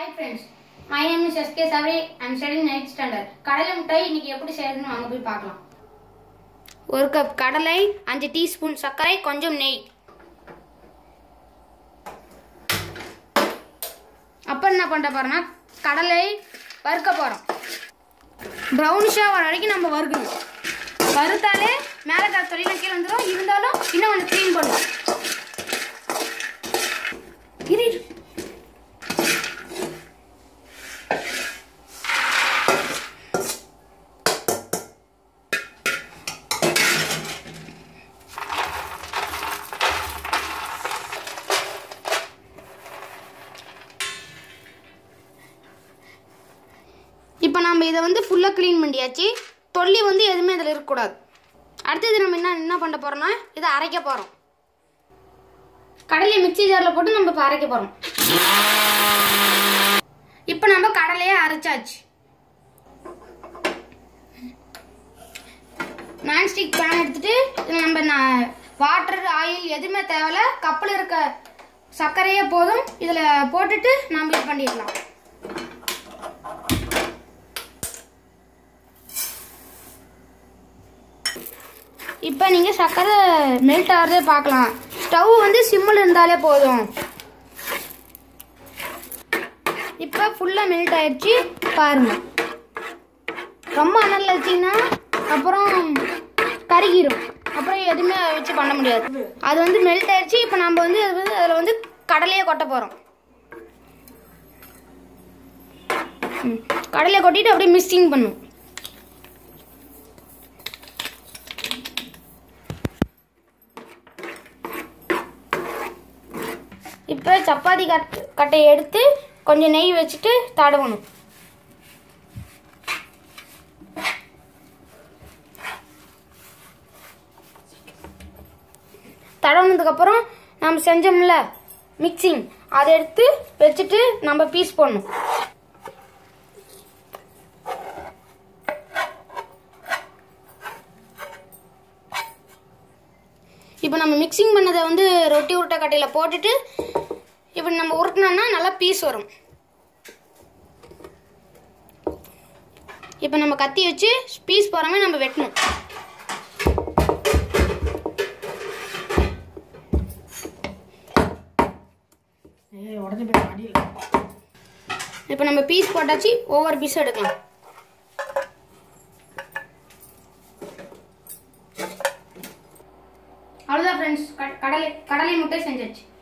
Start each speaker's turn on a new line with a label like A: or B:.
A: Hi friends, my name is SK Savri. I am studying 9th standard. கடலை மிட்டாய் இன்னைக்கு எப்படி செய்யறதுன்னு வாங்க போய் பார்க்கலாம். ஒரு கப் கடலை, 5 டீஸ்பூன் சர்க்கரை, கொஞ்சம் நெய். அப்ப என்ன பண்ண போறோம்னா கடலை வறுக்க போறோம். பிரவுனிஷா வர வரைக்கும் நம்ம வறுக்கணும். வறுத்தாலே மேலே இருக்க தொலிலாம் கீழே வந்துடும். இருந்தாலும் இன்னும் கொஞ்சம் க்ளீன் பண்ணுவோம். இப்போ நம்ம இதை வந்து ஃபுல்லாக க்ளீன் பண்ணியாச்சு. தொல்லி வந்து எதுவுமே இதில் இருக்கக்கூடாது. அடுத்தது நம்ம என்ன பண்ண போகிறோம்னா இதை அரைக்க போகிறோம். கடலையை மிக்சி ஜாரில் போட்டு நம்ம இப்போ அரைக்க போகிறோம். இப்போ நம்ம கடலையை அரைச்சாச்சு. நான்ஸ்டிக் பேன் எடுத்துட்டு நம்ம வாட்டர் ஆயில் எதுவுமே தேவையில்ல. கப்பில் இருக்க சர்க்கரையே போதும். இதில் போட்டுட்டு நம்ம இது பண்ணிடலாம். இப்போ நீங்கள் சர்க்கரை மெல்ட் ஆகிறதே பார்க்கலாம். ஸ்டவ் வந்து சிம்மில் இருந்தாலே போதும். இப்போ ஃபுல்லாக மெல்ட் ஆயிடுச்சு பாருங்கள். ரொம்ப அனல் வச்சிங்கன்னா அப்புறம் கருகிரும். அப்புறம் எதுவுமே வச்சு பண்ண முடியாது. அது வந்து மெல்ட் ஆயிடுச்சு. இப்போ நம்ம வந்து அதில் வந்து கடலையை கொட்ட போகிறோம். கடலையை கொட்டிட்டு அப்படியே மிக்சிங் பண்ணும். இப்போ சப்பாத்தி கட்டையை எடுத்து கொஞ்சம் நெய் வச்சுட்டு தடவணும். தடவுனதுக்கப்புறம் நம்ம செஞ்சோம்ல மிக்சிங், அதை எடுத்து வச்சுட்டு நம்ம பீஸ் போடணும். இப்போ நம்ம மிக்சிங் பண்ணதை வந்து ரொட்டி உருட்டை கட்டையில் போட்டுட்டு இப்படி நம்ம உருட்டினோம்னா நல்லா பீஸ் வரும். இப்போ நம்ம கத்தி வச்சு பீஸ் போகிற மாதிரி நம்ம வெட்டணும். இப்போ நம்ம பீஸ் போட்டாச்சு. ஒவ்வொரு பீஸும் எடுக்கலாம். அவ்வளோதான் ஃப்ரெண்ட்ஸ், கடலை மிட்டாய் செஞ்சாச்சு.